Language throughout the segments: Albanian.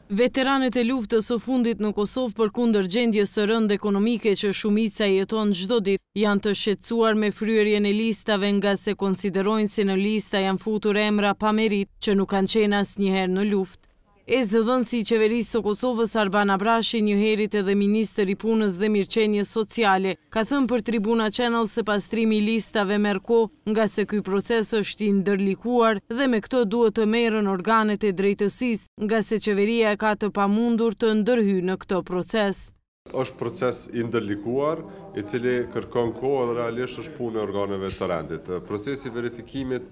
Veteranët e luftës së fundit në Kosovë përkundër gjendjes së rëndë ekonomike që shumica jeton çdo ditë janë të shqetësuar me fryerjen e listave nga se konsiderojnë se në lista janë futur emra pa merit që nuk kanë qenë asnjëherë në luftë. Zëdhënësi i qeverisë së Kosovës Arban Abrashi, njëherët edhe ministër i punës dhe mirëqenies sociale, ka thënë për Tribuna Channel se pastrimi i listave merr kohë nga se ky proces është i ndërlikuar dhe me këtë duhet të merren organet e drejtësisë nga se qeveria ka të pamundur të ndërhyjë në këtë proces. Është proces i ndërlikuar i cili kërkon kohë dhe realisht është punë e organeve të rendit. Procesi i verifikimit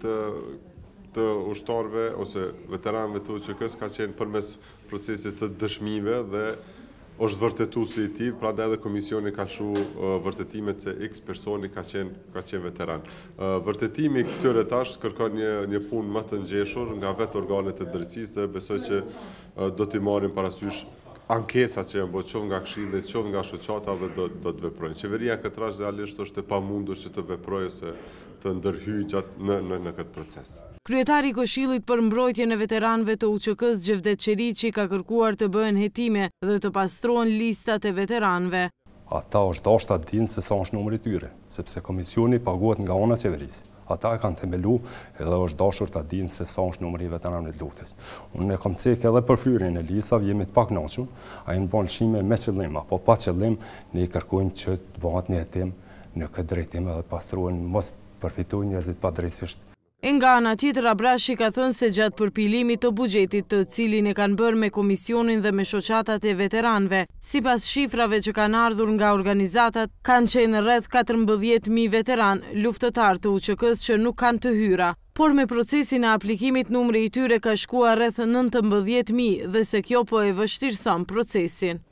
të ushtarëve ose veteranëve të UÇK-s ka qenë përmes procesit të dëshmive dhe është vërtetuar si i tillë, prandaj edhe komisioni ka lëshuar vërtetimet se X personi ka qenë veteran. Vërtetimi këtyre tash kërkon një punë më të ngjeshur nga vetë organet e drejtësisë dhe besoj që do t'i marrim parasysh ankesat që janë bërë qoftë nga këshilli, qoftë nga shoqata dhe do të veprojnë. Qeveria këtë rast realisht është e pamundur që të veprojë ose të ndërhyjë gjatë në këtë proces. Kryetari i Këshillit për mbrojtjen e veteranëve të UÇK-s Xhevdet Çeriçi ka kërkuar të bëhen hetime dhe të pastrohen listat e veteranëve. Ata është dashur ta dinë se sa është numri i tyre, sepse komisioni paguhet nga ana e qeverisë. Ata e kanë themelu edhe është dashur ta dinë se sa është numri i veteranëve të luftës. Unë kam thënë edhe për fryerjen e listave jemi të pakënaqur, ai në bën lëshime me qëllim apo pa qëllim, ne kërkojmë që të bëhet një hetim në këtë drejtim edhe të pastrohen mos përfitojnë njerëzit padrejtisht. Nga ana tjetër, Abrashi ka thënë se gjatë përpilimit të buxhetit të cilin e kanë bërë me komisionin dhe me shoqatat e veteranëve, sipas shifrave që kanë ardhur nga organizatat, kanë qenë rreth 14.000 veteran luftëtar të UÇK-s që nuk kanë të hyra. Por me procesin e aplikimit numri i tyre ka shkuar rreth 19.000 dhe se kjo po e vështirëson procesin.